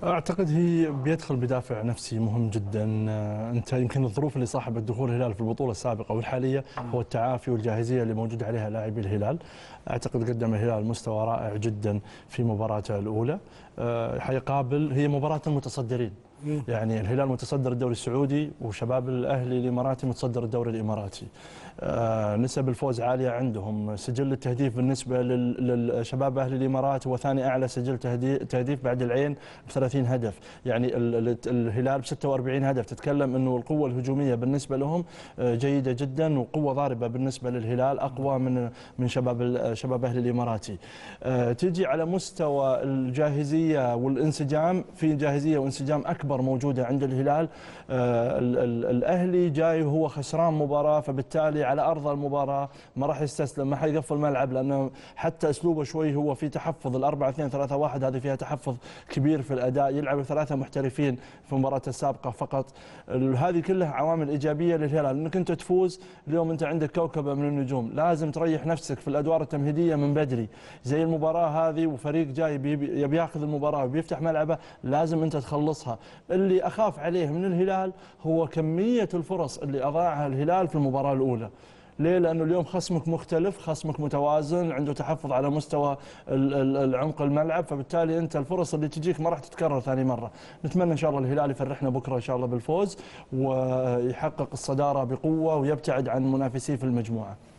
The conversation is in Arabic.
أعتقد هي بيدخل بدافع نفسي مهم جدا. أنت يمكن الظروف اللي صاحبت دخول الهلال في البطولة السابقة والحالية هو التعافي والجاهزية اللي موجود عليها لاعبي الهلال. أعتقد قدم الهلال مستوى رائع جدا في مباراته الأولى. حيقابل هي مباراة المتصدرين، يعني الهلال متصدر الدوري السعودي وشباب الأهلي الإماراتي متصدر الدوري الإماراتي. نسب الفوز عالية عندهم، سجل التهديف بالنسبة للشباب أهلي الإمارات هو ثاني أعلى سجل تهديف بعد العين ب 30 هدف، يعني الهلال ب 46 هدف. تتكلم أنه القوة الهجومية بالنسبة لهم جيدة جدا، وقوة ضاربة بالنسبة للهلال أقوى من شباب أهلي الإماراتي. تيجي على مستوى الجاهزية والانسجام، في جاهزية وانسجام أكبر موجودة عند الهلال. الأهلي جاي وهو خسران مباراة، فبالتالي على أرض المباراة ما راح يستسلم، ما حيقفل ملعب، لأنه حتى أسلوبه شوي هو في تحفظ. 4-2-3-1 هذه فيها تحفظ كبير في الأداء، يلعب 3 محترفين في مباراة السابقة فقط. هذه كلها عوامل إيجابية للهلال، أنك أنت تفوز اليوم أنت عندك كوكبة من النجوم، لازم تريح نفسك في الأدوار التمهيدية من بدري. زي المباراة هذه وفريق جاي يبي ياخذ المباراة وبيفتح ملعبه، لازم أنت تخلصها. اللي أخاف عليه من الهلال هو كمية الفرص اللي أضاعها الهلال في المباراة الأولى. ليه؟ لأنه اليوم خصمك مختلف، خصمك متوازن، عنده تحفظ على مستوى العمق الملعب، فبالتالي أنت الفرص اللي تجيك ما راح تتكرر ثاني مرة. نتمنى إن شاء الله الهلال يفرحنا بكرة إن شاء الله بالفوز، ويحقق الصدارة بقوة ويبتعد عن منافسيه في المجموعة.